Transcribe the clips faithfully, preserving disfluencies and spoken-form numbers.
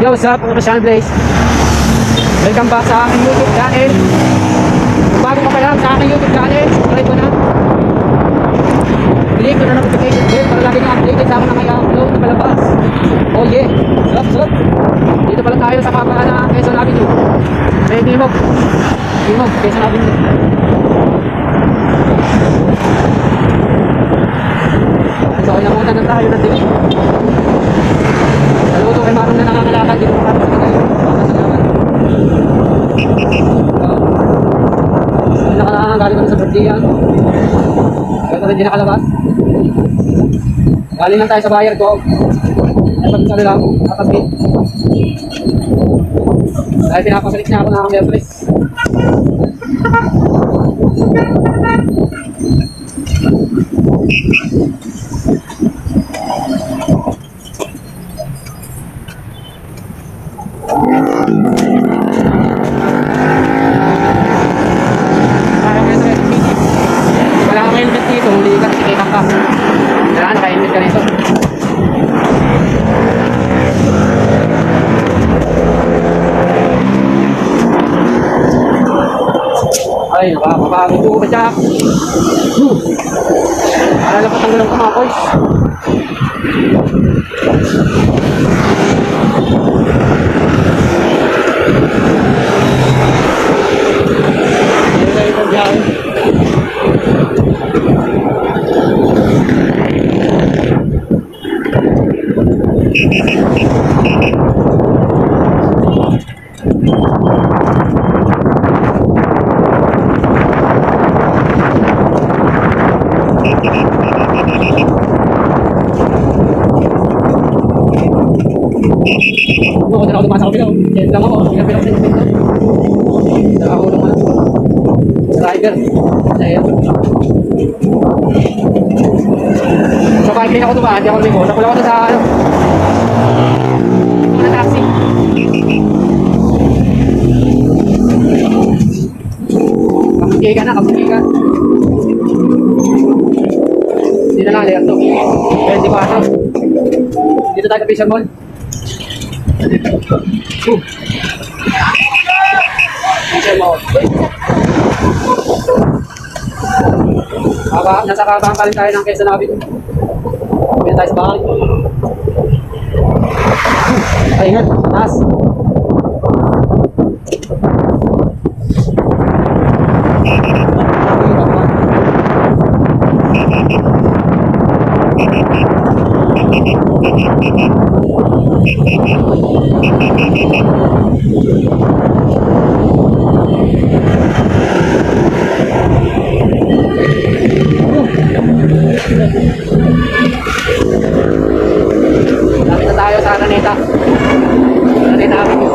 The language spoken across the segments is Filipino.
Yo, what's up? Ako Sean Blaze. Welcome back sa aking YouTube channel. Kung bago ka pa lang sa aking YouTube channel, subscribe ko na. Click ko na notification bell para lagi nyo updated sa akin na may upload na palabas. Oh yeah, sup sup. Dito pala tayo sa kapahan na Quezon Avenue. May Timog. Timog, Quezon Avenue. So, inamutan na tayo ng dilim. Saludo kay Marong na nangangalakad dito para sa tayo. Salamat. Hindi na kailangan galing kami sa birthday yan. Kaya ko rin di nakalabas. Galing lang tayo sa buyer ko. Ay pag isa lang, nakasbit. Dahil pinapasalit niya ako na akong Mertres. Wala kang helmet dito, huli ka, tikitan ka. Kailangan ka-helmet ka rito. Ay, nakakapagod ko ka, Jack. Alala pa tanggal ng kamakoys. Ay, ay, ay, ako na ako dumasa ko bilaw. Yan lang ako. Yan bilaw sa inyo. Nakahulong ko lang. Driver. Ayan. Sa bike lane ako dumaan. Hindi ako lumigo. Nakula ko sa ano. Ito na taxi. Kamuti ka na. Kamuti ka. Hindi na lang. Alerto. twenty paso. Dito tayo sa Fisher Mall. Uh. Aba, nasa kabahan pa rin tayo ng Quezon Avenue. Pwede tayo sa bahay. Ay, ingat, taas. Lapit na tayo sa Araneta. Araneta Avenue.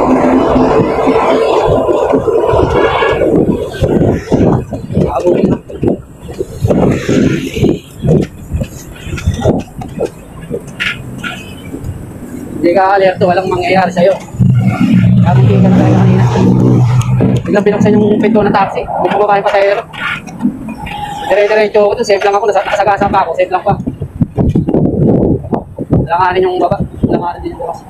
Abugin na. Hindi ka alerto, walang mangyayari sa'yo. Kamuti ka na tayo kanina. Biglang binuksan yung pinto ng taxi. Hindi ko ba kayong pasahero. Dire-diretso ako dun, safe lang ako, nasagasa pa ako, safe lang pa. Langanin yung baba, langanin din yung bukas.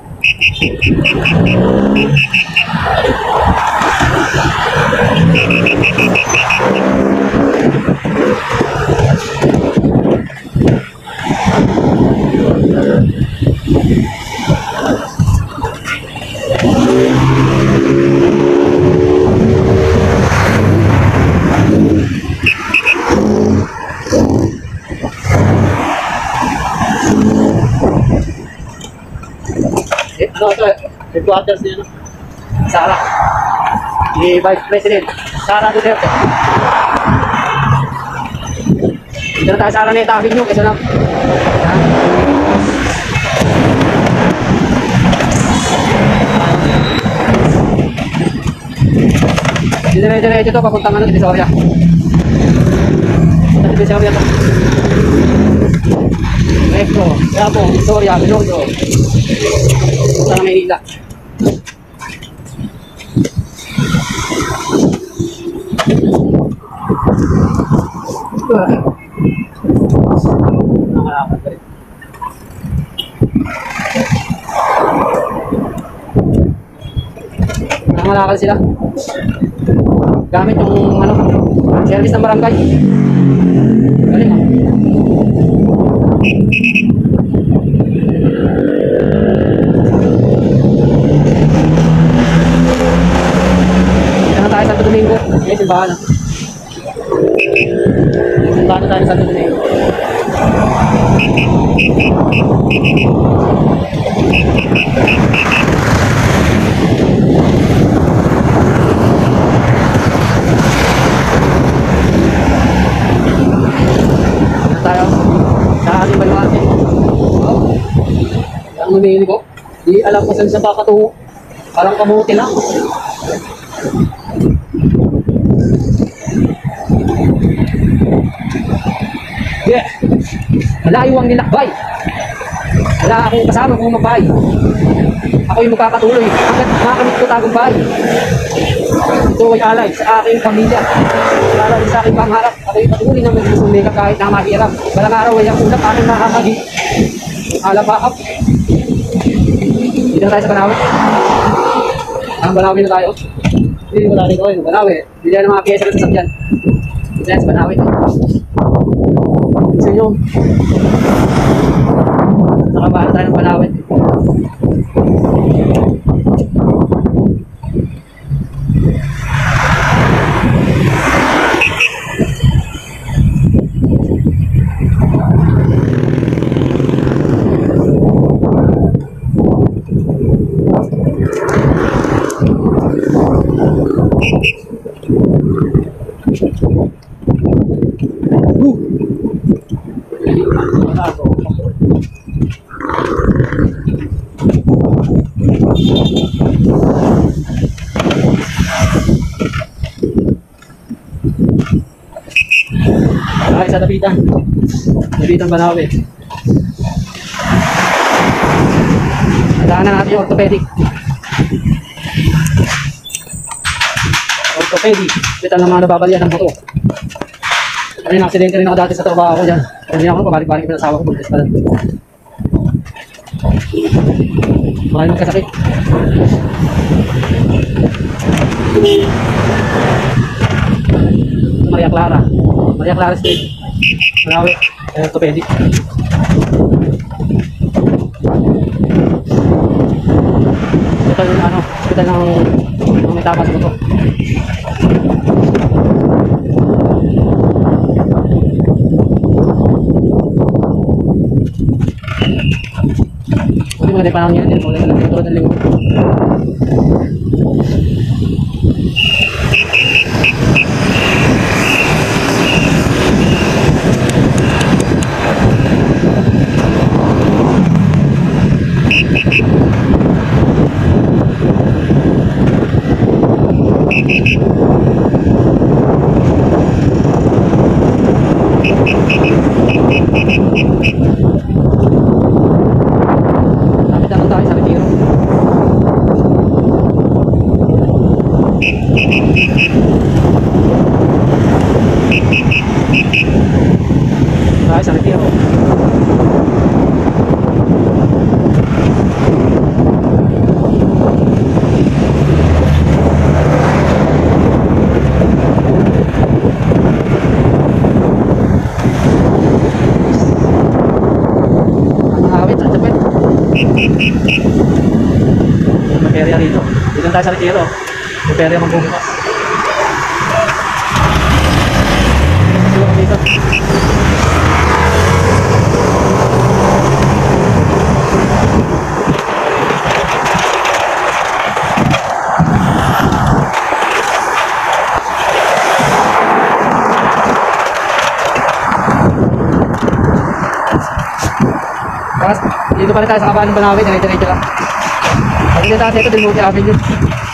Ano ito, headquarters niya, no? Sara. Ni Vice President Sara Duterte. Dito na tayo sa Araneta Avenue, kasi lang. Dire-diretso ito, papuntang ano, Divisoria. Sa Divisoria ito. Recto, Quiapo, Divisoria, Binondo. Punta na Maynila. Nakakagay. nangangalakal sila. Gamit yung ano, service ng barangay. Galing ah. Dito na tayo sa Santo Domingo. Okay, simbahan ah. Simbahan na tayo sa Santo Domingo. Tayo sa ating baluarte. Oh. Ang lumili ko. Di alam ko saan siya kakatungo. Parang kamuti lang. Yeah. Malayo ang nilakbay. Wala akong kasama kung mabay. Ako yung magkakatuloy hanggat makamit ko tagumpay. Ito ay alay sa aking pamilya. Alay sa aking pangarap. Ako yung patuloy na magsusumika kahit na mahirap. Balang araw ay ang ulap aking nakakagi. Alabakap. Dito na tayo sa Banawe. Ang Banawe na tayo. Hindi ko natin ko yun. Banawe. Hindi na mga pyesa ng sasakyan. Dito na sa Banawe. Sa inyo. Nakabahan tayo ng Banawe. Ay, sa Dapitan. Dapitan Banawe. Daanan natin yung orthopedic. Orthopedic. Kita ng mga nababalian ng buto. Ano yung aksidente rin ako dati sa trabaho ko dyan. Kasi ako pabalik-balik yung asawa ko. Pagkas pa lang. Marami magkasakit. Maria Clara. Maria Clara Street. Banawe. Orthopedic. Ito yung ano, hospital ng ng may tama sa buto. Hindi mga panahon yan, hindi mga lang tulad ng linggo. Lapit naman tayo sa Retiro. Tayo sa Retiro. Material rito. Dito tayo sa Retiro. Material magbubukas. Dito. Tapos, dito pa rin tayo sa kabahan ng Banawe. Diretso-diretso lang. Pag dito tayo ito, Dilmuti Avenue.